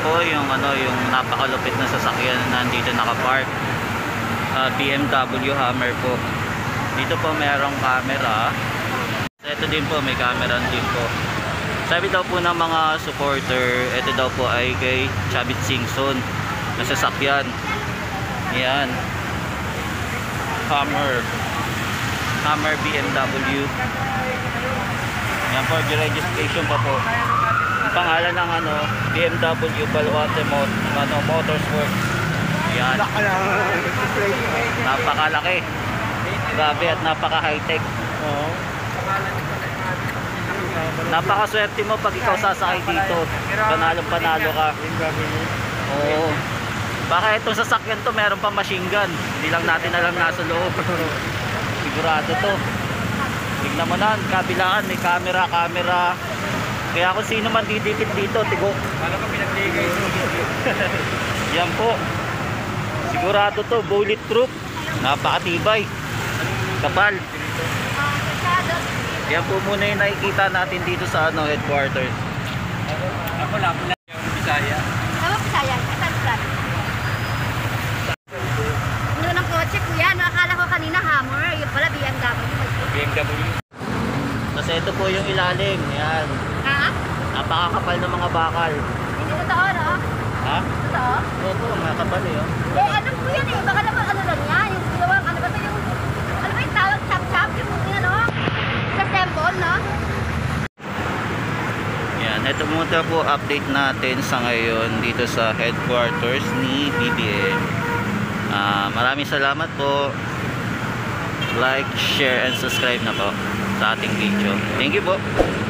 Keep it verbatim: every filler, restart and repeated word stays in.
po yung ano, yung napakalupit na sasakyan na nandito nakapark. Uh, B M W Hammer po. Dito po mayroong camera. Ito din po, may camera din po. Sabi daw po ng mga supporter, ito daw po ay kay Chavit Singson na sasakyan. Yan. Hammer. Hammer B M W. Yan po, registration pa po. Ang pangalan ng ano, B M W Baluarte Mot ano, Motorsport. Yan. Napakalaki. Grabe at napaka high-tech. Oo. Napakaswerte mo pag ikaw sasakay dito. Panalo panalo ka. Oo. Baka itong sasakyan to meron pa machine gun. Hindi lang natin alam nasa loob. Sigurado to. Tignan mo na, kabilaan may camera, camera. Kaya kung sino man didikit dito, tigo. Paano ka pinagligay ito? Yan po. Sigurado to, bulletproof. Napakatibay. Kapal. Yan po muna yung nakikita natin dito sa ano, headquarters. Ako lang, ako lang yung Bisaya. Ano Bisaya? Saan saan? Ano ng kotse kuya? Nakakala ko kanina Hammer. Yung pala B M W. B M W. Kasi ito po yung ilalim. Yan. Ha? Napakakapal ng mga bakal. Hindi totoo, no? Ha? Totoo? Oo, makapal eh. Oh. Eh, ano po yan eh? Baka naman ano lang yan? Yung ginawang, ano ba ito yung, ano ba yung tawag? Chop-chop? Yung ano? Sa temple, no? Yan, ito muna po update natin sa ngayon dito sa headquarters ni B B M. Uh, maraming salamat po. Like, share, and subscribe na po sa ating video. Thank you po.